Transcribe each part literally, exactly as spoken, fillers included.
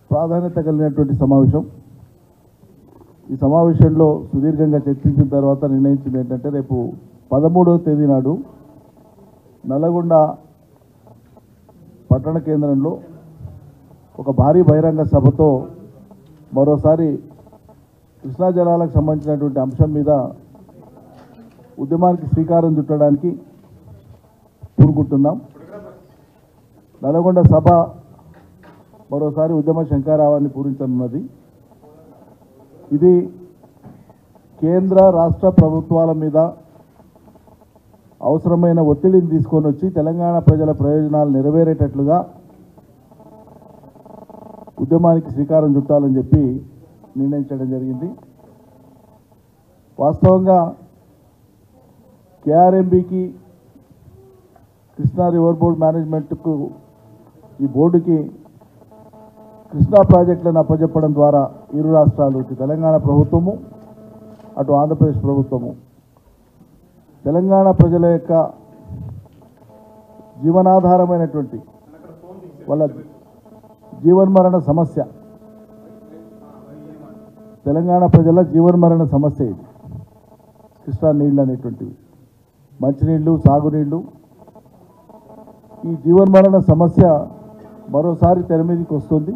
ప్రాధాన్యత కలిగినటువంటి సమావేశం. ఈ సమావేశంలో సుదీర్ఘంగా చర్చించిన తర్వాత నిర్ణయించింది ఏంటంటే రేపు పదమూడవ తేదీ నాడు నల్లగొండ పట్టణ కేంద్రంలో ఒక భారీ బహిరంగ సభతో మరోసారి కృష్ణా జలాలకు సంబంధించినటువంటి అంశం మీద ఉద్యమానికి శ్రీకారం చుట్టడానికి పూనుకుంటున్నాం. నల్లగొండ సభ మరోసారి ఉద్యమ శంఖారావాన్ని పూరించనున్నది. ఇది కేంద్ర రాష్ట్ర ప్రభుత్వాల మీద అవసరమైన ఒత్తిడిని తీసుకొని వచ్చి తెలంగాణ ప్రజల ప్రయోజనాలు నెరవేరేటట్లుగా ఉద్యమానికి శ్రీకారం చుట్టాలని చెప్పి నిర్ణయించడం జరిగింది. వాస్తవంగా కేఆర్ఎంబీకి కృష్ణా రివర్ బోర్డ్ మేనేజ్మెంట్కు ఈ బోర్డుకి కృష్ణా ప్రాజెక్టులను అప్పచెప్పడం ద్వారా ఇరు రాష్ట్రాలు ఇటు తెలంగాణ ప్రభుత్వము అటు ఆంధ్రప్రదేశ్ ప్రభుత్వము తెలంగాణ ప్రజల యొక్క జీవనాధారమైనటువంటి వాళ్ళ జీవన్మరణ సమస్య తెలంగాణ ప్రజల జీవన్మరణ సమస్య ఇది. కృష్ణా నీళ్ళు అనేటువంటివి మంచినీళ్ళు, సాగునీళ్ళు, ఈ జీవన్మరణ సమస్య మరోసారి తెర మీదకి వస్తుంది.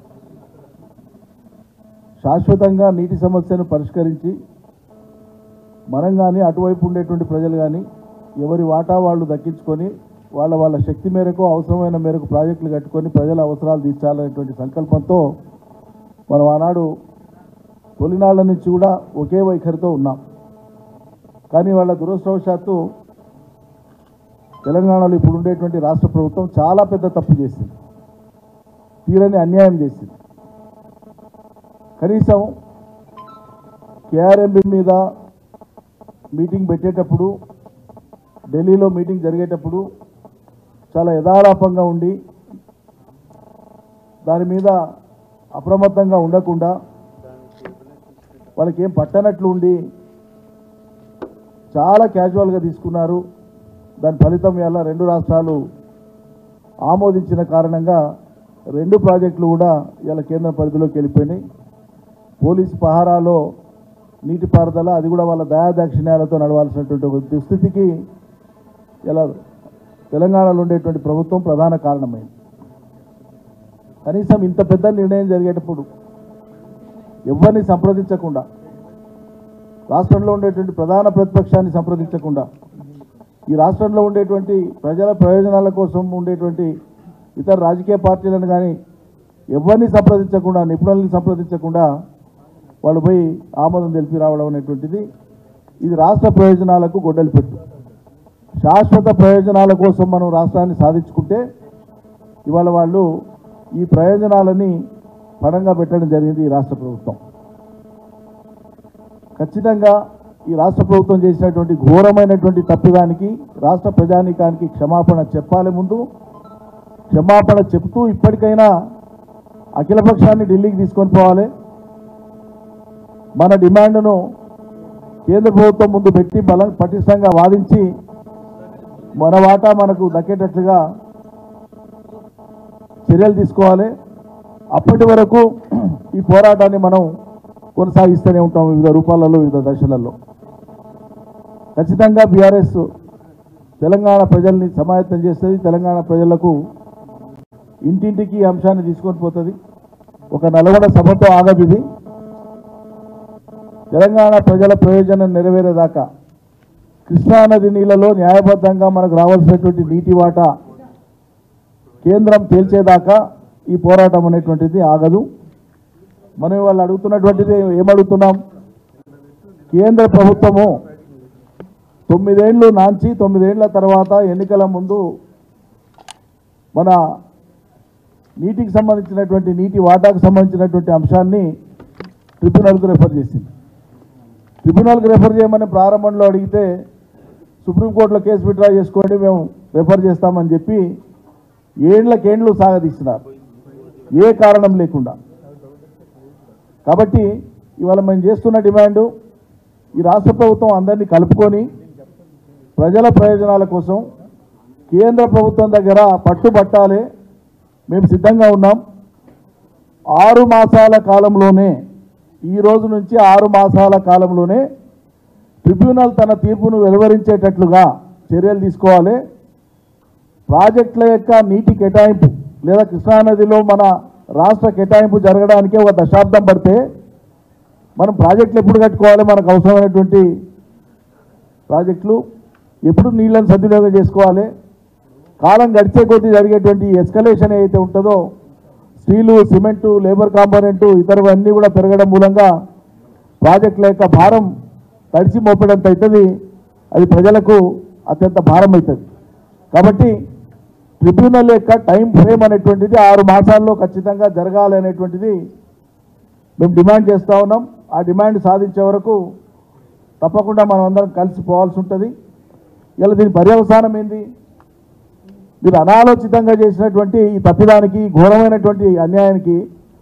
శాశ్వతంగా నీటి సమస్యను పరిష్కరించి మనం కానీ అటువైపు ఉండేటువంటి ప్రజలు కానీ ఎవరి వాటా వాళ్ళు దక్కించుకొని వాళ్ళ వాళ్ళ శక్తి మేరకు అవసరమైన మేరకు ప్రాజెక్టులు కట్టుకొని ప్రజల అవసరాలు తీర్చాలనేటువంటి సంకల్పంతో మనం ఆనాడు తొలినాళ్ల నుంచి కూడా ఒకే వైఖరితో ఉన్నాం. కానీ వాళ్ళ దురదృష్టవశాత్తు తెలంగాణలో ఇప్పుడు ఉండేటువంటి రాష్ట్ర ప్రభుత్వం చాలా పెద్ద తప్పు చేసింది, తీరని అన్యాయం చేసింది. కనీసం కేఆర్ఎంబీ మీద మీటింగ్ పెట్టేటప్పుడు, ఢిల్లీలో మీటింగ్ జరిగేటప్పుడు చాలా యథాలాపంగా ఉండి దాని మీద అప్రమత్తంగా ఉండకుండా వాళ్ళకి ఏం పట్టనట్లు ఉండి చాలా క్యాజువల్గా తీసుకున్నారు. దాని ఫలితం వల్ల రెండు రాష్ట్రాలు ఆమోదించిన కారణంగా రెండు ప్రాజెక్టులు కూడా ఇలా కేంద్ర పరిధిలోకి వెళ్ళిపోయినాయి. పోలీసు పహారాలో నీటిపారుదల అది కూడా వాళ్ళ దయాదాక్షిణ్యాలతో నడవాల్సినటువంటి ఒక దుస్థితికి ఇలా తెలంగాణలో ఉండేటువంటి ప్రభుత్వం ప్రధాన కారణమైంది. కనీసం ఇంత పెద్ద నిర్ణయం జరిగేటప్పుడు ఎవరిని సంప్రదించకుండా, రాష్ట్రంలో ఉండేటువంటి ప్రధాన ప్రతిపక్షాన్ని సంప్రదించకుండా, ఈ రాష్ట్రంలో ఉండేటువంటి ప్రజల ప్రయోజనాల కోసం ఉండేటువంటి ఇతర రాజకీయ పార్టీలను కానీ ఎవరిని సంప్రదించకుండా, నిపుణుల్ని సంప్రదించకుండా వాళ్ళు పోయి ఆమోదం తెలిపి రావడం అనేటువంటిది ఇది రాష్ట్ర ప్రయోజనాలకు గొడ్డలి పెట్టు. శాశ్వత ప్రయోజనాల కోసం మనం రాష్ట్రాన్ని సాధించుకుంటే ఇవాళ వాళ్ళు ఈ ప్రయోజనాలని పణంగా పెట్టడం జరిగింది ఈ రాష్ట్ర ప్రభుత్వం. ఖచ్చితంగా ఈ రాష్ట్ర ప్రభుత్వం చేసినటువంటి ఘోరమైనటువంటి తప్పిదానికి రాష్ట్ర ప్రజానీకానికి క్షమాపణ చెప్పాలి. ముందు క్షమాపణ చెబుతూ ఇప్పటికైనా అఖిలపక్షాన్ని ఢిల్లీకి తీసుకొని పోవాలి. మన డిమాండ్ను కేంద్ర ప్రభుత్వం ముందు పెట్టి బలం పటిష్టంగా వాదించి మన వాటా మనకు దక్కేటట్లుగా చర్యలు తీసుకోవాలి. అప్పటి వరకు ఈ పోరాటాన్ని మనం కొనసాగిస్తూనే ఉంటాం వివిధ రూపాలలో, వివిధ దశలలో. ఖచ్చితంగా బీఆర్ఎస్ తెలంగాణ ప్రజల్ని సమాయత్తం చేస్తుంది. తెలంగాణ ప్రజలకు ఇంటింటికి ఈ అంశాన్ని తీసుకొని పోతుంది. ఒక నల్గొండ సభతో ఆగబిది తెలంగాణ ప్రజల ప్రయోజనం నెరవేరేదాకా కృష్ణానది నీళ్లలో న్యాయబద్ధంగా మనకు రావాల్సినటువంటి నీటి వాటా కేంద్రం తేల్చేదాకా ఈ పోరాటం అనేటువంటిది ఆగదు. మనం వాళ్ళు అడుగుతున్నటువంటిది ఏమడుగుతున్నాం? కేంద్ర ప్రభుత్వము తొమ్మిదేళ్లు నాంచి తొమ్మిదేళ్ల తర్వాత ఎన్నికల ముందు మన నీటికి సంబంధించినటువంటి నీటి వాటాకు సంబంధించినటువంటి అంశాన్ని ట్రిబ్యునల్కు రెఫర్ చేసింది. ట్రిబ్యునల్కి రెఫర్ చేయమని ప్రారంభంలో అడిగితే సుప్రీంకోర్టులో కేసు విత్డ్రా చేసుకోండి, మేము రెఫర్ చేస్తామని చెప్పి ఏండ్లకేండ్లు సాగదీస్తున్నారు ఏ కారణం లేకుండా. కాబట్టి ఇవాళ మేము చేస్తున్న డిమాండు ఈ రాష్ట్ర ప్రభుత్వం అందరినీ కలుపుకొని ప్రజల ప్రయోజనాల కోసం కేంద్ర ప్రభుత్వం దగ్గర పట్టుబట్టాలి. మేము సిద్ధంగా ఉన్నాం. ఆరు మాసాల కాలంలోనే ఈ రోజు నుంచి ఆరు మాసాల కాలంలోనే ట్రిబ్యునల్ తన తీర్పును వెలువరించేటట్లుగా చర్యలు తీసుకోవాలి. ప్రాజెక్టుల యొక్క నీటి కేటాయింపు లేదా కృష్ణానదిలో మన రాష్ట్ర కేటాయింపు జరగడానికి ఒక దశాబ్దం పడితే మనం ప్రాజెక్టులు ఎప్పుడు కట్టుకోవాలి, మనకు అవసరమైనటువంటి ప్రాజెక్టులు ఎప్పుడు నీళ్ళని సద్వినియోగం చేసుకోవాలి. కాలం గడిచే కొద్దీ జరిగేటువంటి ఎస్కలేషన్ ఏదైతే ఉంటుందో స్టీలు, సిమెంటు, లేబర్ కాంపోనెంటు ఇతరవన్నీ కూడా పెరగడం మూలంగా ప్రాజెక్టుల యొక్క భారం తడిసి మోపడంత అవుతుంది. అది ప్రజలకు అత్యంత భారం అవుతుంది. కాబట్టి ట్రిబ్యునల్ యొక్క టైం ఫ్రేమ్ అనేటువంటిది ఆరు మాసాల్లో ఖచ్చితంగా జరగాలి అనేటువంటిది మేము డిమాండ్ చేస్తూ ఉన్నాం. ఆ డిమాండ్ సాధించే వరకు తప్పకుండా మనం అందరం కలిసిపోవాల్సి ఉంటుంది. ఇలా దీని పర్యవసానం ఏంది? మీరు అనాలోచితంగా చేసినటువంటి ఈ తప్పిదానికి, ఘోరమైనటువంటి అన్యాయానికి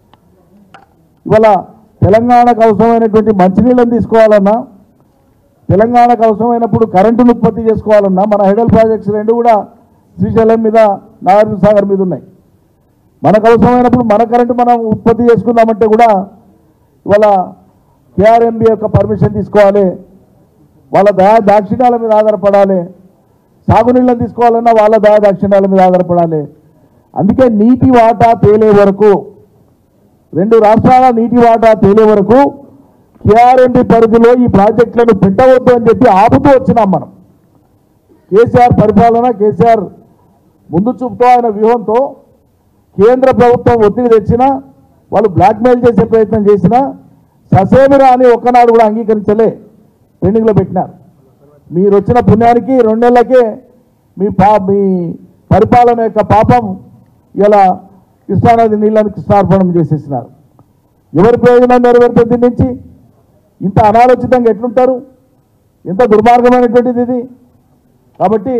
ఇవాళ తెలంగాణకు అవసరమైనటువంటి మంచినీళ్ళని తీసుకోవాలన్నా, తెలంగాణకు అవసరమైనప్పుడు కరెంటును ఉత్పత్తి చేసుకోవాలన్నా మన హైడల్ ప్రాజెక్ట్స్ రెండు కూడా శ్రీశైలం మీద, నాగార్జున సాగర్ మీద ఉన్నాయి. మనకు అవసరమైనప్పుడు మన కరెంటు మనం ఉత్పత్తి చేసుకుందామంటే కూడా ఇవాళ కేఆర్ఎంబి యొక్క పర్మిషన్ తీసుకోవాలి, వాళ్ళ దయా దాక్షిణ్యాల మీద ఆధారపడాలి. సాగునీళ్ళని తీసుకోవాలన్నా వాళ్ళ దయా దాక్షిణ్యాల మీద ఆధారపడాలి. అందుకే నీటి వాటా తేలే వరకు, రెండు రాష్ట్రాల నీటి వాటా తేలే వరకు కేఆర్ఎంబి పరిధిలో ఈ ప్రాజెక్టులను పెట్టవద్దు అని చెప్పి ఆపుతూ వచ్చినాం మనం. కేసీఆర్ పరిపాలన, కేసీఆర్ ముందు చూపుతో ఆయన వ్యూహంతో కేంద్ర ప్రభుత్వం ఒత్తిడి తెచ్చినా, వాళ్ళు బ్లాక్మెయిల్ చేసే ప్రయత్నం చేసినా ససేమిరా అని ఒక్కనాడు కూడా అంగీకరించలే, పెండింగ్లో పెట్టినారు. మీరు వచ్చిన పుణ్యానికి రెండు నెలలకే మీ పా మీ పరిపాలన యొక్క పాపం ఇలా కృష్ణానది నీళ్ళని కృష్ణార్పణం చేసేసినారు. ఎవరి ప్రయోజనం నెరవేరుతుంది? దీని నుంచి ఇంత అనాలోచితంగా ఎట్లుంటారు? ఎంత దుర్మార్గమైనటువంటిది ఇది. కాబట్టి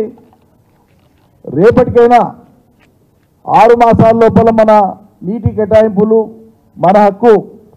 రేపటికైనా ఆరు మాసాల లోపల మన నీటి కేటాయింపులు, మన హక్కు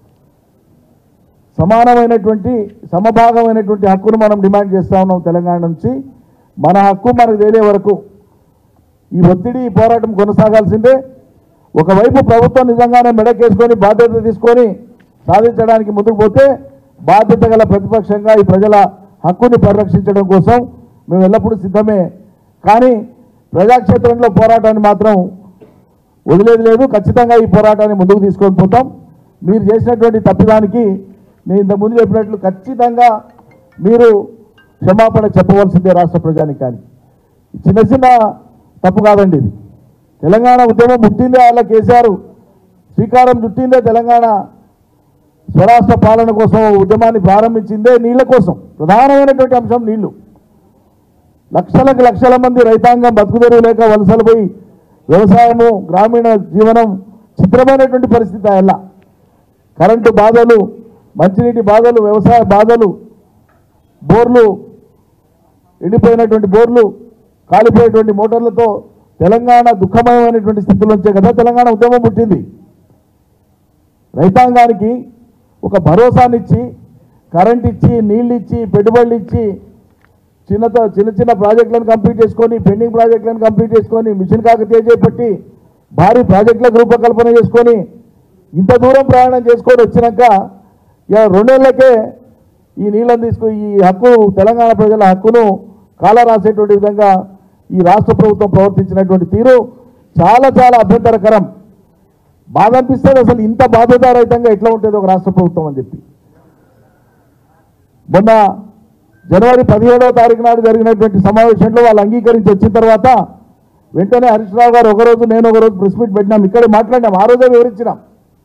సమానమైనటువంటి సమభాగమైనటువంటి హక్కును మనం డిమాండ్ చేస్తూ ఉన్నాం. తెలంగాణ నుంచి మన హక్కు మనకు తెలియ వరకు ఈ ఒత్తిడి, ఈ పోరాటం కొనసాగాల్సిందే. ఒకవైపు ప్రభుత్వం నిజంగానే మెడకేసుకొని బాధ్యత తీసుకొని సాధించడానికి ముందుకు పోతే, బాధ్యత గల ప్రతిపక్షంగా ఈ ప్రజల హక్కుని పరిరక్షించడం కోసం మేము ఎల్లప్పుడూ సిద్ధమే. కానీ ప్రజాక్షేత్రంలో పోరాటాన్ని మాత్రం వదిలేదు లేదు. ఖచ్చితంగా ఈ పోరాటాన్ని ముందుకు తీసుకొని పోతాం. మీరు చేసినటువంటి తప్పిదానికి నేను ఇంతకుముందు చెప్పినట్లు ఖచ్చితంగా మీరు క్షమాపణ చెప్పవలసిందే రాష్ట్ర ప్రజానికి. కానీ చిన్న చిన్న తప్పు కాదండి ఇది. తెలంగాణ ఉద్యమం పుట్టిందే వాళ్ళ కేసీఆర్ శ్రీకారం చుట్టిందే తెలంగాణ స్వరాష్ట్ర పాలన కోసం ఉద్యమాన్ని ప్రారంభించిందే నీళ్ల కోసం. ప్రధానమైనటువంటి అంశం నీళ్లు. లక్షలకు లక్షల మంది రైతాంగం బతుకుదెరువు లేక వలసలు పోయి వ్యవసాయము, గ్రామీణ జీవనం చిత్రమైనటువంటి పరిస్థితి. అలా కరెంటు బాధలు, మంచినీటి బాధలు, వ్యవసాయ బాధలు, బోర్లు ఎండిపోయినటువంటి బోర్లు, కాలిపోయేటువంటి మోటార్లతో తెలంగాణ దుఃఖమయమైనటువంటి స్థితిలోంచే కదా తెలంగాణ ఉద్యమం పుట్టింది. రైతాంగానికి ఒక భరోసానిచ్చి, కరెంట్ ఇచ్చి, నీళ్ళు ఇచ్చి, పెట్టుబడులు ఇచ్చి, చిన్నతో చిన్న చిన్న ప్రాజెక్టులను కంప్లీట్ చేసుకొని, పెండింగ్ ప్రాజెక్టులను కంప్లీట్ చేసుకొని, మిషన్ కాకతీయ చేపట్టి భారీ ప్రాజెక్టులకు రూపకల్పన చేసుకొని ఇంత దూరం ప్రయాణం చేసుకొని వచ్చినాక ఇక రెండేళ్లకే ఈ నీళ్ళని తీసుకు ఈ హక్కు, తెలంగాణ ప్రజల హక్కును కాల రాసేటువంటి విధంగా ఈ రాష్ట్ర ప్రభుత్వం ప్రవర్తించినటువంటి తీరు చాలా చాలా అభ్యంతరకరం. బాధ అనిపిస్తుంది. అసలు ఇంత బాధ్యతారహితంగా ఎట్లా ఉంటుంది ఒక రాష్ట్ర ప్రభుత్వం అని చెప్పి. మొన్న జనవరి పదిహేడవ తారీఖు నాడు జరిగినటువంటి సమావేశంలో వాళ్ళు అంగీకరించి వచ్చిన తర్వాత వెంటనే హరీష్ రావు గారు ఒకరోజు, నేను ఒకరోజు ప్రెస్ మీట్ పెట్టినాం. ఇక్కడే మాట్లాడినాం, ఆ రోజే వివరించినాం.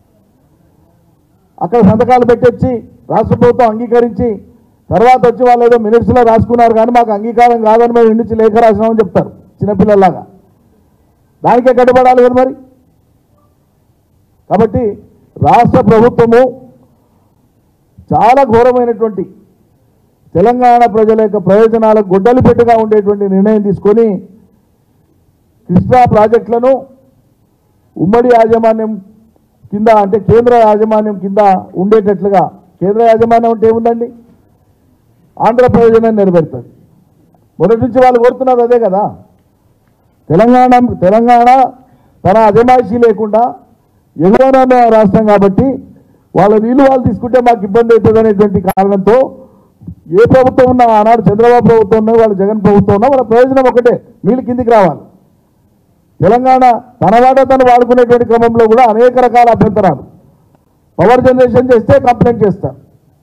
అక్కడ సంతకాలు పెట్టొచ్చి రాష్ట్ర ప్రభుత్వం అంగీకరించి తర్వాత వచ్చి వాళ్ళు ఏదో మినిట్స్లో రాసుకున్నారు, కానీ మాకు అంగీకారం కాదని మేము ఇండిచి లేఖ రాసినామని చెప్తారు చిన్నపిల్లల్లాగా. దానికే కట్టుబడాలి కదా మరి. కాబట్టి రాష్ట్ర ప్రభుత్వము చాలా ఘోరమైనటువంటి తెలంగాణ ప్రజల యొక్క ప్రయోజనాలకు గొడ్డలి పెట్టుగా ఉండేటువంటి నిర్ణయం తీసుకొని కృష్ణా ప్రాజెక్టులను ఉమ్మడి యాజమాన్యం కింద, అంటే కేంద్ర యాజమాన్యం కింద ఉండేటట్లుగా. కేంద్ర యాజమాన్యం అంటే ఏముందండి? ఆంధ్ర ప్రయోజనం నెరవేరుతుంది. మొదటి నుంచి వాళ్ళు కోరుతున్నారు అదే కదా. తెలంగాణ తెలంగాణ తన అజమాయిషీ లేకుండా ఎగువన రాష్ట్రం కాబట్టి వాళ్ళ నీళ్లు వాళ్ళు తీసుకుంటే మాకు ఇబ్బంది అవుతుంది అనేటువంటి కారణంతో ఏ ప్రభుత్వం ఉన్నా ఆనాడు చంద్రబాబు ప్రభుత్వం ఉన్నా వాళ్ళ జగన్ ప్రభుత్వం ఉన్నా వాళ్ళ ప్రయోజనం ఒకటే, నీళ్ళు కిందికి రావాలి. తెలంగాణ తన వాటా తను వాడుకునేటువంటి క్రమంలో కూడా అనేక రకాల అభ్యంతరాలు. పవర్ జనరేషన్ చేస్తే కంప్లైంట్ చేస్తారు,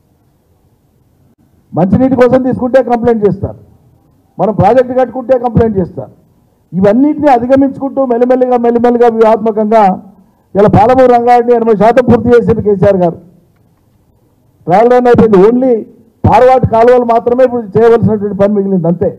మంచినీటి కోసం తీసుకుంటే కంప్లైంట్ చేస్తారు, మనం ప్రాజెక్టు కట్టుకుంటే కంప్లైంట్ చేస్తారు. ఇవన్నింటినీ అధిగమించుకుంటూ మెల్లిమెల్లిగా మెల్లిమెల్లిగా వ్యూహాత్మకంగా ఇలా పాలమూరు రంగారెడ్డి ఎనభై శాతం పూర్తి చేసింది కేసీఆర్ గారు. ట్రయల్ రన్ అయిపోయింది, ఓన్లీ పార్వాటి కాలువలు మాత్రమే ఇప్పుడు చేయవలసినటువంటి పని మిగిలింది అంతే.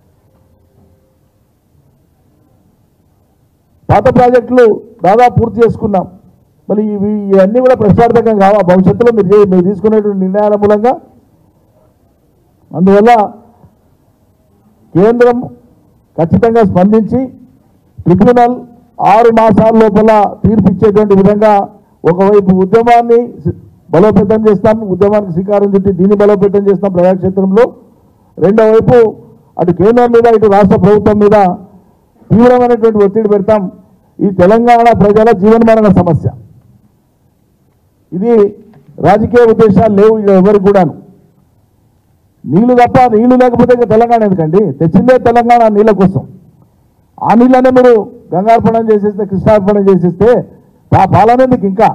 పాత ప్రాజెక్టులు దాదాపు పూర్తి చేసుకున్నాం. మళ్ళీ ఇవి ఇవన్నీ కూడా ప్రశ్నార్థకం కావా భవిష్యత్తులో మీరు మీరు తీసుకునేటువంటి నిర్ణయాల మూలంగా. అందువల్ల కేంద్రం ఖచ్చితంగా స్పందించి ట్రిబ్యునల్ ఆరు మాసాల లోపల తీర్పు ఇచ్చేటువంటి విధంగా ఒకవైపు ఉద్యమాన్ని బలోపేతం చేస్తాం, ఉద్యమానికి శ్రీకారం చుట్టి దీన్ని బలోపేతం చేస్తాం ప్రజాక్షేత్రంలో. రెండో వైపు అటు కేంద్రం మీద ఇటు రాష్ట్ర ప్రభుత్వం మీద తీవ్రమైనటువంటి ఒత్తిడి పెడతాం. ఈ తెలంగాణ ప్రజల జీవనమరణ సమస్య, ఇది రాజకీయ ఉద్దేశాలు లేవు ఎవరికి కూడాను. నీళ్లు తప్ప, నీళ్లు లేకపోతే ఇంకా తెలంగాణ ఎందుకండి? తెచ్చిందే తెలంగాణ నీళ్ళ కోసం. ఆ నీళ్ళనే మీరు గంగార్పణం చేసేస్తే, కృష్ణార్పణం చేసేస్తే ఆ పాలనేందుకు ఇంకా.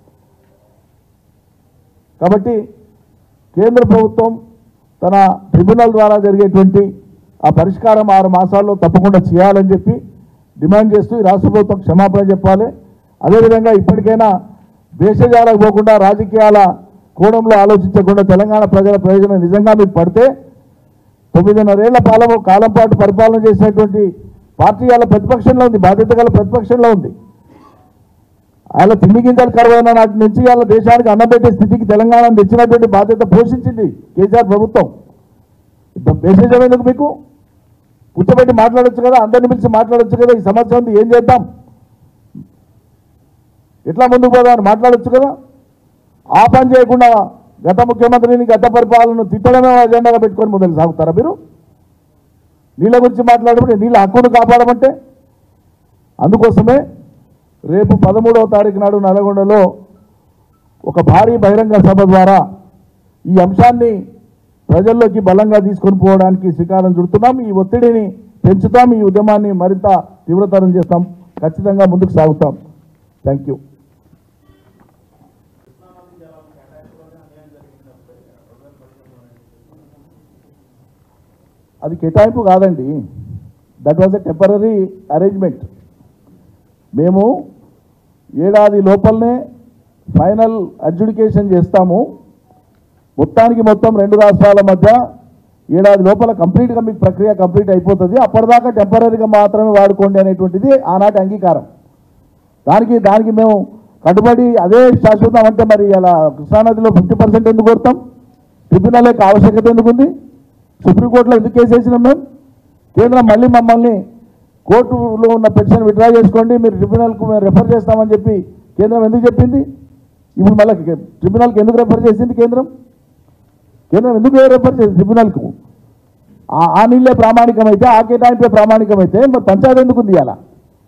కాబట్టి కేంద్ర ప్రభుత్వం తన ట్రిబ్యునల్ ద్వారా జరిగేటువంటి ఆ పరిష్కారం ఆరు మాసాల్లో తప్పకుండా చేయాలని చెప్పి డిమాండ్ చేస్తూ ఈ రాష్ట్ర ప్రభుత్వం క్షమాపణ చెప్పాలి. అదేవిధంగా ఇప్పటికైనా దేశజాలకు పోకుండా రాజకీయాల కోణంలో ఆలోచించకుండా తెలంగాణ ప్రజల ప్రయోజనం నిజంగా మీకు పడితే తొమ్మిదిన్నరేళ్ల పాలన కాలం పాటు పరిపాలన చేసినటువంటి పార్టీ వాళ్ళ ప్రతిపక్షంలో ఉంది, బాధ్యత గల ప్రతిపక్షంలో ఉంది. ఆయన తిండి గింజలు కరువైన నాటి నుంచి వాళ్ళ దేశానికి అన్నం పెట్టే స్థితికి తెలంగాణను తెచ్చినటువంటి బాధ్యత పోషించింది కేసీఆర్ ప్రభుత్వం. మెసేజ్ ఎందుకు మీకు? కూర్చోబెట్టి మాట్లాడొచ్చు కదా, అందరిని పిలిచి మాట్లాడొచ్చు కదా, ఈ సమస్య ఉంది ఏం చేద్దాం, ఎట్లా ముందుకు పోదామని మాట్లాడొచ్చు కదా. ఆ పని చేయకుండా గత ముఖ్యమంత్రిని గత పరిపాలనను తిట్టడమే అజెండాగా పెట్టుకొని మొదలు సాగుతారా మీరు? నీళ్ళ గురించి మాట్లాడమంటే, నీళ్ళ హక్కును కాపాడమంటే. అందుకోసమే రేపు పదమూడవ తారీఖు నాడు నల్గొండలో ఒక భారీ బహిరంగ సభ ద్వారా ఈ అంశాన్ని ప్రజల్లోకి బలంగా తీసుకొని పోవడానికి శ్రీకారం చుడుతున్నాం. ఈ ఒత్తిడిని పెంచుతాం, ఈ ఉద్యమాన్ని మరింత తీవ్రతరం చేస్తాం, ఖచ్చితంగా ముందుకు సాగుతాం. Thank you. అది కేటాయింపు కాదండి, that was a temporary arrangement. మేము ఏడాది లోపలనే ఫైనల్ అడ్జుడికేషన్ చేస్తాము. మొత్తానికి మొత్తం రెండు రాష్ట్రాల మధ్య ఏడాది లోపల కంప్లీట్గా మీకు ప్రక్రియ కంప్లీట్ అయిపోతుంది. అప్పటిదాకా టెంపరీగా మాత్రమే వాడుకోండి అనేటువంటిది ఆనాటి అంగీకారం. దానికి దానికి మేము కట్టుబడి అదే శాశ్వతం అంటే మరి అలా కృష్ణానదిలో ఫిఫ్టీ పర్సెంట్ ఎందుకు కోరుతాం? ట్రిబ్యునల్ యొక్క ఆవశ్యకత ఎందుకుంది? సుప్రీంకోర్టులో ఎందుకు కేసు వేసినాం మేము? కేంద్రం మళ్ళీ మమ్మల్ని కోర్టులో ఉన్న పెన్షన్ విత్డ్రా చేసుకోండి, మీరు ట్రిబ్యునల్కు మేము రెఫర్ చేస్తామని చెప్పి కేంద్రం ఎందుకు చెప్పింది? ఇప్పుడు మళ్ళీ ట్రిబ్యునల్కి ఎందుకు రెఫర్ చేసింది కేంద్రం? కేంద్రం ఎందుకు రెఫర్ చేసింది ట్రిబ్యునల్కు? ఆ నీళ్ళే ప్రామాణికమైతే, ఆ కేటాయింపే ప్రామాణికమైతే మరి పంచాయతీ ఎందుకు ఉంది? అలా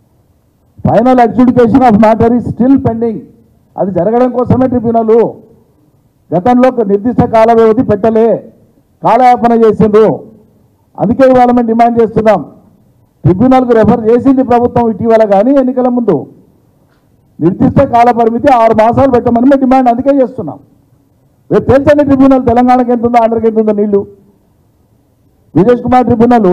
final adjudication of matter is still pending. అది జరగడం కోసమే ట్రిబ్యునల్. గతంలో నిర్దిష్ట కాల వ్యవధి పెట్టలే, కాలయాపన చేసిండ్రు. అందుకే ఇవాళ మేము డిమాండ్ చేస్తున్నాం, ట్రిబ్యునల్కు రెఫర్ చేసింది ప్రభుత్వం ఇటీవల కానీ ఎన్నికల ముందు నిర్దిష్ట కాల పరిమితి ఆరు మాసాలు పెట్టమని మేము డిమాండ్ అందుకే చేస్తున్నాం. రేపు తెలుసండి ట్రిబ్యునల్ తెలంగాణకి ఎంత ఉందో, ఆంధ్రకి ఎంత ఉందో నీళ్లు. విజేష్ కుమార్ ట్రిబ్యునల్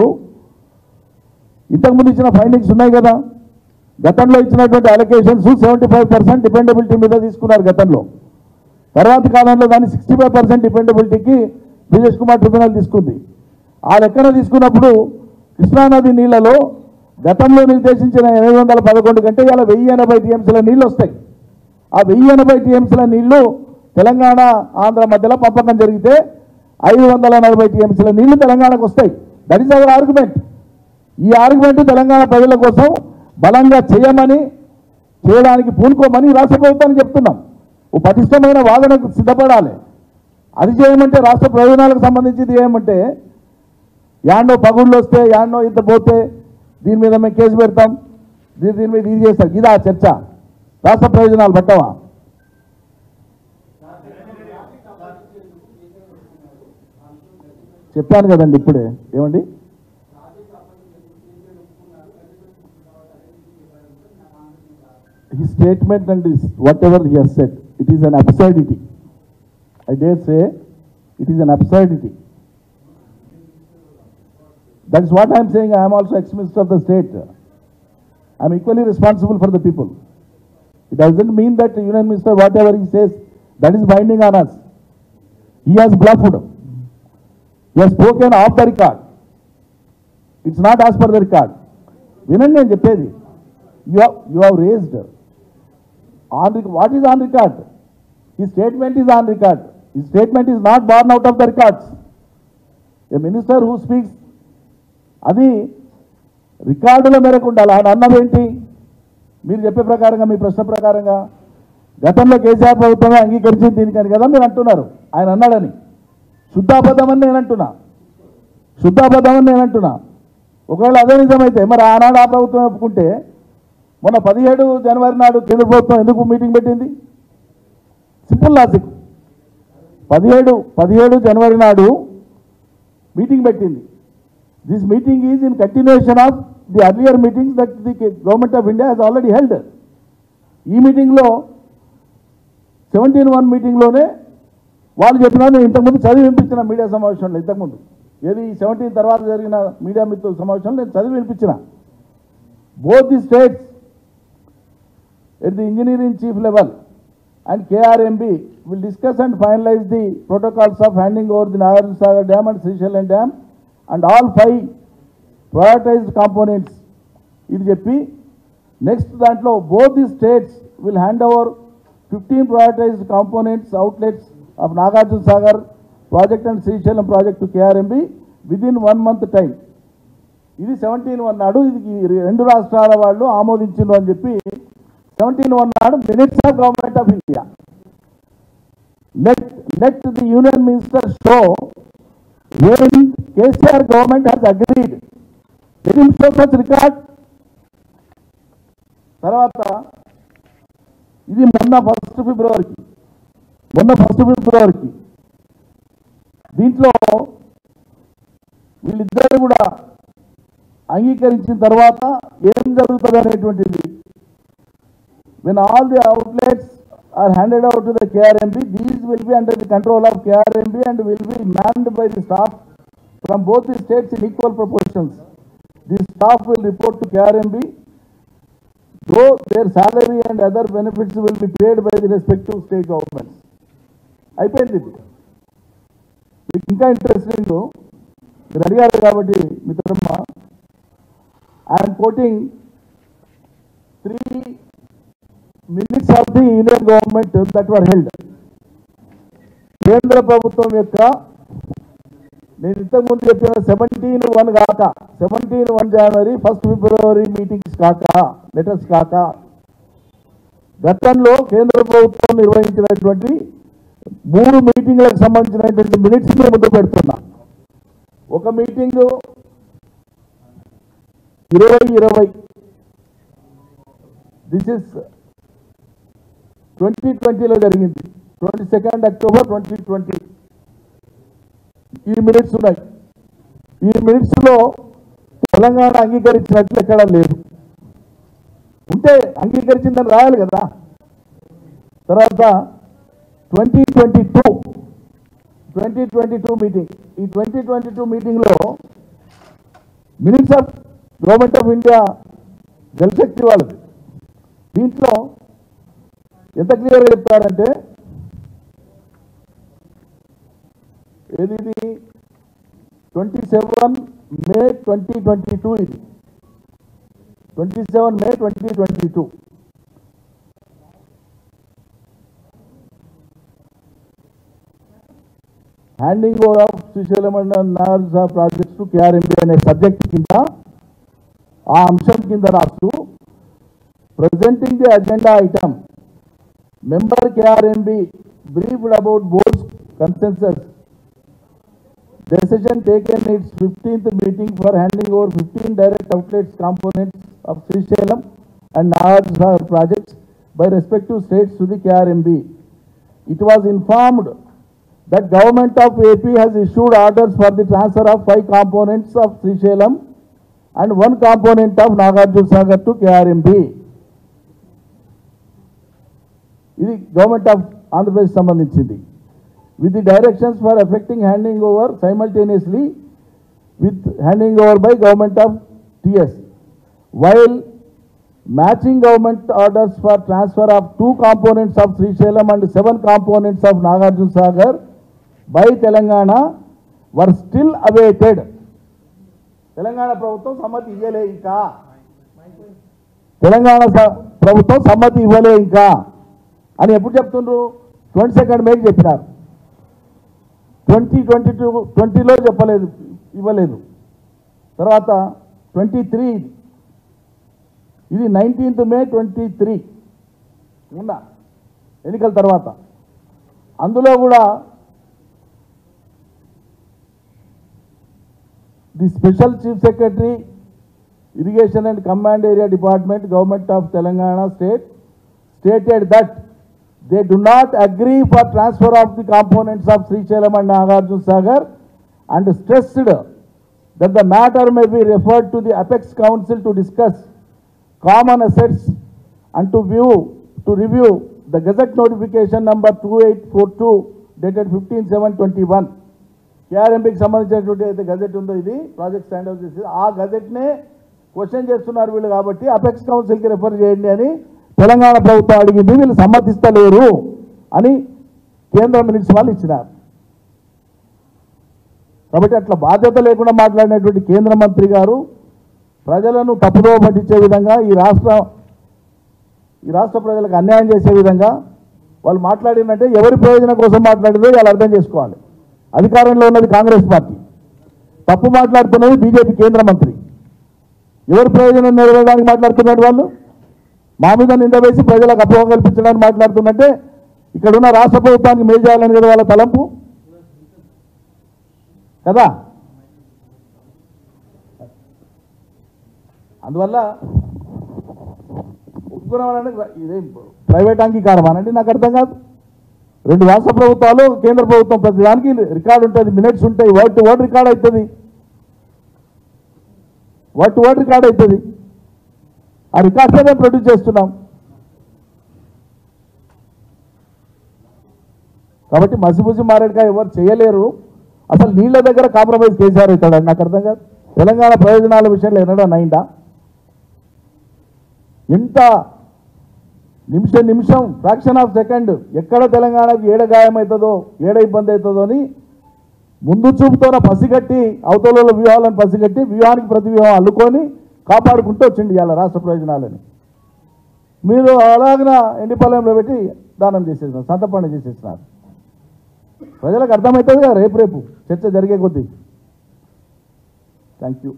ఇంతకుముందు ఇచ్చిన ఫైండింగ్స్ ఉన్నాయి కదా, గతంలో ఇచ్చినటువంటి allocations seventy five percent dependability మీద తీసుకున్నారు గతంలో. తర్వాతి కాలంలో దాన్ని సిక్స్టీ ఫైవ్ పర్సెంట్ డిపెండబిలిటీకి విజేష్ కుమార్ ట్రిబ్యునల్ తీసుకుంది. ఆ లెక్కన తీసుకున్నప్పుడు కృష్ణానది నీళ్లలో గతంలో నిర్దేశించిన ఎనిమిది వందల పదకొండు కంటే ఇలా వెయ్యి ఎనభై టీఎంసీల నీళ్లు వస్తాయి. ఆ వెయ్యి ఎనభై టీఎంసీల నీళ్లు తెలంగాణ ఆంధ్ర మధ్యలో పంపకం జరిగితే ఐదు వందల నలభై టీఎంసీల నీళ్లు తెలంగాణకు వస్తాయి. That is our argument. ఈ ఆర్గ్యుమెంట్ తెలంగాణ ప్రజల కోసం బలంగా చేయమని, చేయడానికి పూనుకోమని రాష్ట్ర ప్రభుత్వానికి చెప్తున్నాం. ఓ పటిష్టమైన వాదనకు సిద్ధపడాలి. అది చేయమంటే రాష్ట్ర ప్రయోజనాలకు సంబంధించింది ఏమంటే యాడ్నో పగుళ్ళు వస్తే, యాడ్నో ఇంత పోతే దీని మీద మేము కేసు పెడతాం, దీని దీని మీద ఇది చేస్తాం. ఇదా చర్చ? రాష్ట్ర ప్రయోజనాలు పట్టవా? చెప్పాను కదండి ఇప్పుడే. ఏమండి? His statement and his, whatever he has said, it is an absurdity. I dare say, it is an absurdity. That is what I am saying. I am also ex-minister of the state. I am equally responsible for the people. It doesn't mean that the union minister, whatever he says, that is binding on us. He has bluffed. He has spoken off the record. It's not as per the record. Vinandi అని చెప్పేది. You have, you have raised. On, what is on record? His statement is on record. His statement is not born out of the records. A minister who speaks, అది రికార్డుల మేరకు ఉండాలి. ఆయన అన్నదేంటి? మీరు చెప్పే ప్రకారంగా, మీ ప్రశ్న ప్రకారంగా గతంలో కేసీఆర్ ప్రభుత్వమే అంగీకరించింది దీనికని కదా మీరు అంటున్నారు. ఆయన అన్నాడని శుద్ధాబద్ధమని నేను అంటున్నా. శుద్ధాబద్ధమని నేను అంటున్నా. ఒకవేళ అదే నిజమైతే మరి ఆనాడు ఆ ప్రభుత్వం ఒప్పుకుంటే మొన్న పదిహేడు జనవరి నాడు కేంద్ర ప్రభుత్వం ఎందుకు మీటింగ్ పెట్టింది? Simple logic. పదిహేడు పదిహేడు జనవరి నాడు మీటింగ్ పెట్టింది. This meeting is in continuation of the earlier meetings that the government of India has already held. ఈ మీటింగ్లో సెవెంటీన్ వన్ మీటింగ్లోనే వాళ్ళు చెప్పినా నేను ఇంతకుముందు చదివి వినిపించిన మీడియా సమావేశంలో, ఇంతకుముందు ఏది సెవెంటీన్ తర్వాత జరిగిన మీడియా మిత్రుల సమావేశంలో నేను చదివి వినిపించిన. Both the states at the engineering chief level and K R M B will discuss and finalize the protocols of handing over the Nagarjuna Sagar Dam and Srisailam Dam and all five prioritized components. ఇది చెప్పి next దాంట్లో both the states will hand over fifteen prioritized components outlets of Nagarjuna Sagar project and Srisailam project to K R M B within one month time. ఇది seventeen one నాడు ఇది రెండు రాష్ట్రాల వాళ్ళు ఆమోదించిండ్రు అని చెప్పి సెవెంటీన్ వన్ నాడు minutes of government of India. Let let the union minister show when K C R government has agreed. Let him show such record. తర్వాత ఇది మొన్న ఫస్ట్ ఫిబ్రవరికి మొన్న ఫస్ట్ ఫిబ్రవరికి దీంట్లో వీళ్ళిద్దరు కూడా అంగీకరించిన తర్వాత ఏం జరుగుతుంది అనేటువంటిది. When all the outlets are handed over to the K R M B, these will be under the control of K R M B and will be manned by the staff from both the states in equal proportions. The staff will report to K R M B, though their salary and other benefits will be paid by the respective state governments. అయిపోయింది. మీకు ఇంకా interesting మీరు అడిగారు కాబట్టి మిత్రమ్మ, I'm quoting three minutes of the Union government that were held. కేంద్ర ప్రభుత్వం యొక్క నేను ఇంతకుముందు చెప్పిన సెవెంటీన్ వన్ కాక సెవెంటీన్ వన్ జనవరి ఫస్ట్ ఫిబ్రవరి మీటింగ్స్ కాక లెటర్స్ కాక గతంలో కేంద్ర ప్రభుత్వం నిర్వహించినటువంటి మూడు మీటింగ్లకు సంబంధించినటువంటి మినిట్స్ మేము ముందు పెడుతున్నా. ఒక మీటింగు ఇరవై ఇరవై దిస్ ఇస్ ట్వంటీ ట్వంటీలో జరిగింది. Twenty second October twenty twenty ఈ మినిట్స్ ఉన్నాయి. ఈ మినిట్స్లో తెలంగాణ అంగీకరించినట్లు ఎక్కడ లేదు. ఉంటే అంగీకరించిందని రాయాలి కదా. తర్వాత twenty twenty two twenty twenty two meeting ఈ ట్వంటీ ట్వంటీ టూ మీటింగ్లో minutes of government of India Jal Shakti వాళ్ళది. దీంట్లో ఎంత క్లియర్గా చెప్తారంటే ఏది twenty seven May twenty twenty two ఇది twenty seven May twenty twenty two handing over of Srisailam and Nagarjuna projects to K R M B అనే సబ్జెక్ట్ కింద ఆ అంశం కింద రాస్తూ presenting the agenda item, member K R M B briefed about board's consensus decision taken its fifteenth meeting for handing over fifteen direct outlets components of Srisailam and Nagarjuna projects by respective states to the K R M B. It was informed that government of A P has issued orders for the transfer of five components of Srisailam and one component of Nagarjuna Sagar to K R M B. ఇది government of Andhra Pradesh సంబంధించింది. with the directions for effecting handing over simultaneously with handing over by government of T S, while matching government orders for transfer of two components of Srisailam and seven components of Nagarjuna Sagar by Telangana were still awaited. Telangana ప్రభుత్వం సమ్మతి ఇవ్వలే ఇంకా తెలంగాణ ప్రభుత్వం సమ్మతి ఇవ్వలే ఇంకా అని ఎప్పుడు చెప్తుండ్రు? ట్వంటీ సెకండ్ మేకి చెప్పినారు. ట్వంటీ ట్వంటీ టూ ట్వంటీలో చెప్పలేదు, ఇవ్వలేదు. తర్వాత ట్వంటీ త్రీ ఇది నైన్టీన్త్ మే ట్వంటీ త్రీ ఉన్న ఎన్నికల తర్వాత అందులో కూడా the special chief secretary irrigation and command area department government of Telangana state stated that they do not agree for transfer of the components of Srisailam and Nagarjuna Sagar and stressed that the matter may be referred to the Apex Council to discuss common assets and to view to review the Gazette notification number two eight four two dated fifteen seven twenty-one. K R M B కి సంబంధించినటువంటి అయితే gazette ఉందో ఇది project stand out చేసి ఆ గజెట్నే question చేస్తున్నారు వీళ్ళు కాబట్టి అపెక్స్ కౌన్సిల్కి రెఫర్ చేయండి అని తెలంగాణ ప్రభుత్వం అడిగింది. వీళ్ళు సమ్మతిస్తలేరు అని కేంద్ర మినిస్టర్ వాళ్ళు ఇచ్చినారు. కాబట్టి అట్లా బాధ్యత లేకుండా మాట్లాడినటువంటి కేంద్ర మంత్రి గారు ప్రజలను తప్పుదో పట్టించే విధంగా ఈ రాష్ట్ర ఈ రాష్ట్ర ప్రజలకు అన్యాయం చేసే విధంగా వాళ్ళు మాట్లాడినంటే ఎవరి ప్రయోజనం కోసం మాట్లాడిందో వాళ్ళు అర్థం చేసుకోవాలి. అధికారంలో ఉన్నది కాంగ్రెస్ పార్టీ, తప్పు మాట్లాడుతున్నది బీజేపీ కేంద్ర మంత్రి. ఎవరి ప్రయోజనం నెరవేరడానికి మాట్లాడుతున్నాడు? వాళ్ళు మా మీద నింద వేసి ప్రజలకు అపోహ కల్పించడానికి మాట్లాడుతున్నట్టే ఇక్కడ ఉన్న రాష్ట్ర ప్రభుత్వానికి మేలు చేయాలని కదా వాళ్ళ తలంపు కదా. అందువల్ల ఒప్పుకున్నామనండి ఇదే ప్రైవేట్ అంగీకారం అనండి నాకు అర్థం కాదు. రెండు రాష్ట్ర ప్రభుత్వాలు కేంద్ర ప్రభుత్వం ప్రతి దానికి రికార్డు ఉంటుంది, మినిట్స్ ఉంటాయి, వర్డ్ టు వర్డ్ రికార్డ్ అవుతుంది, వర్డ్ టు వర్డ్ రికార్డ్ అవుతుంది. ఆ రికార్డ్స్ మేము ప్రొడ్యూస్ చేస్తున్నాం. కాబట్టి మసిపూసి మారేడుకాయ ఎవరు చేయలేరు. అసలు నీళ్ళ దగ్గర కాంప్రమైజ్ కేసీఆర్ అవుతాడు నాకు అర్థం కాదు. తెలంగాణ ప్రయోజనాల విషయంలో ఎన్నడూ నైందా? ఎంత నిమిషం నిమిషం ఫ్రాక్షన్ ఆఫ్ సెకండ్ ఎక్కడ తెలంగాణకు ఏడ గాయం అవుతుందో ఏడ ఇబ్బంది అవుతుందో అని ముందు చూపుతోన పసిగట్టి అవతల వ్యూహాలను పసిగట్టి వ్యూహానికి ప్రతి వ్యూహం అల్లుకొని కాపాడుకుంటూ వచ్చింది ఇవాళ రాష్ట్ర ప్రయోజనాలని. మీరు అలాగిన ఎండిపాలెంలో పెట్టి దానం చేసేసినారు, సంతపండు చేసేసినారు. ప్రజలకు అర్థమవుతుంది కదా రేపు రేపు చర్చ జరిగే కొద్దీ. Thank you.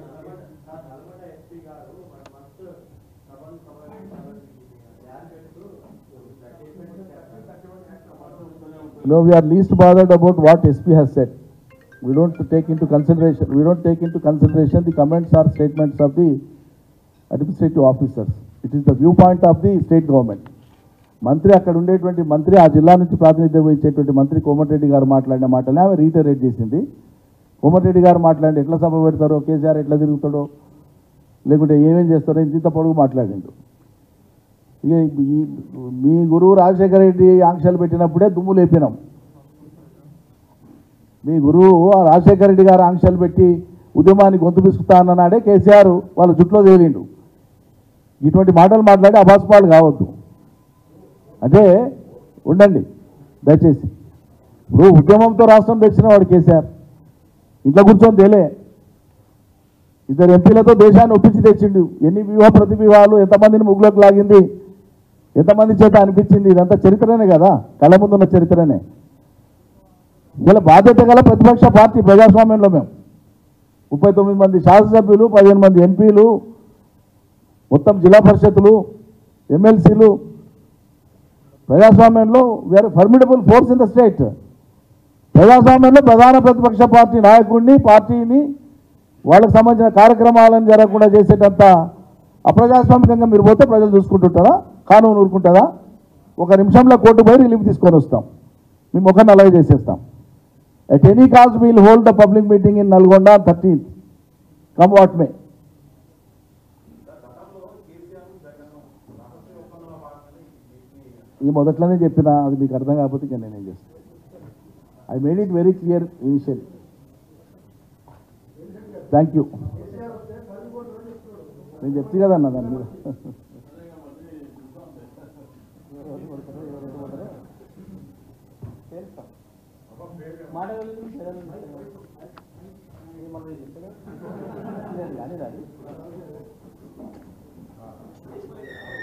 No, we are least bothered about what S P has said. We don't take into consideration. We don't take into consideration the comments or statements of the administrative officers. It is the viewpoint of the state government. మంత్రి అక్కడ ఉండేటువంటి మంత్రి ఆ జిల్లా నుంచి ప్రాతినిధ్యం వహించేటువంటి మంత్రి కోమటిరెడ్డి గారు మాట్లాడిన మాటలే ఆమె రీటరేట్ చేసింది. కోమటిరెడ్డి గారు మాట్లాడి ఎట్లా సభ పెడతారో, కేసీఆర్ ఎట్లా తిరుగుతాడో, లేకుంటే ఏమేం చేస్తారో ఇంత పొడుగు మాట్లాడిండు. ఇక మీ గురువు రాజశేఖర రెడ్డి ఆంక్షలు పెట్టినప్పుడే దుమ్ము లేపినాం. మీ గురువు రాజశేఖర రెడ్డి గారు ఆంక్షలు పెట్టి ఉద్యమాన్ని గొంతు పిసుకుతా అన్ననాడే కేసీఆర్ వాళ్ళ జుట్లో తేలిండు. ఇటువంటి మాటలు మాట్లాడి అభాస్పాలు కావద్దు అంటే ఉండండి దయచేసి. ఇప్పుడు ఉద్యమంతో రాష్ట్రం తెచ్చిన వాడు కేసీఆర్ ఇంట్లో కూర్చొని తేలే. ఇద్దరు ఎంపీలతో దేశాన్ని ఒప్పించి తెచ్చిండు. ఎన్ని వ్యూహ ప్రతి వ్యూహాలు, ఎంతమందిని ముగ్గులోకి లాగింది, ఎంతమంది చేత అనిపించింది, ఇదంతా చరిత్రనే కదా, కళ్ళ ముందున్న చరిత్రనే. ఇలా బాధ్యత గల ప్రతిపక్ష పార్టీ ప్రజాస్వామ్యంలో మేము ముప్పై తొమ్మిది మంది శాసనసభ్యులు, పదిహేను మంది ఎంపీలు, మొత్తం జిల్లా పరిషత్తులు, ఎమ్మెల్సీలు, ప్రజాస్వామ్యంలో వేరే formidable force in the state. ప్రజాస్వామ్యంలో ప్రధాన ప్రతిపక్ష పార్టీ నాయకుడిని, పార్టీని, వాళ్ళకు సంబంధించిన కార్యక్రమాలను జరగకుండా చేసేటంత అప్రజాస్వామికంగా మీరు పోతే ప్రజలు చూసుకుంటుంటారా? కానూను ఊరుకుంటుందా? ఒక నిమిషంలో కోర్టు పోయి రిలీఫ్ తీసుకొని వస్తాం, మేము ఒకరిని అలౌ చేసేస్తాం. At any cost we'll hold the public meeting in Nalgonda thirteenth come what may. ఈ మొదట్లోనే చెప్పిన, అది మీకు అర్థం కాకపోతే ఇక నేనేం చేస్తాను. I made it very clear initial. Thank you. నేను చెప్తే కదన్నా దాని మీద. మాట